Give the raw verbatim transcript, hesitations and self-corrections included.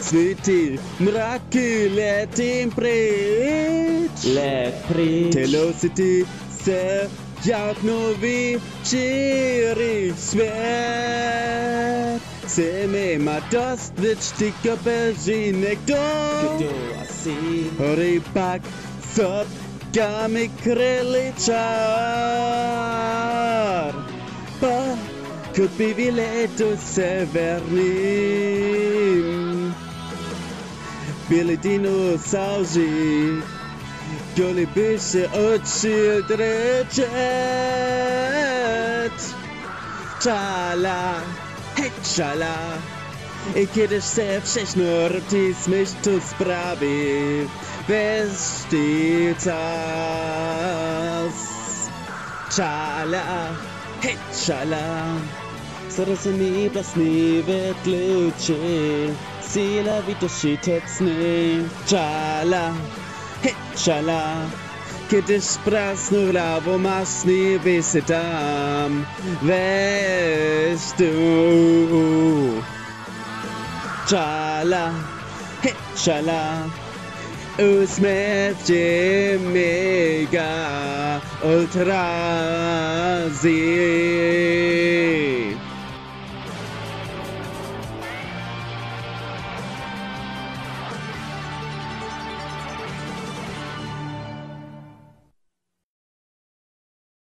Sweetie, mraky, letím pryč. Let pryč. Telocity se jak nový čirý svět. Chceme mít dost večty kapelžínek dom. Kdo asi? Rybak, sotkami kryličár. Pokud by vi letu severním, byli dinosauři, koli by se učil drečet. Čala, hej čala, i když se všechno rtí, smíš to zprávy, vešti čas. Čala, hej čala, zrozumí vlastní větluče, síla vytočí tecny. Čala, hej čala, když prázdnou hlavu masný vysedám, vestu. Čala, hej čala, usměv je mega ultra zí.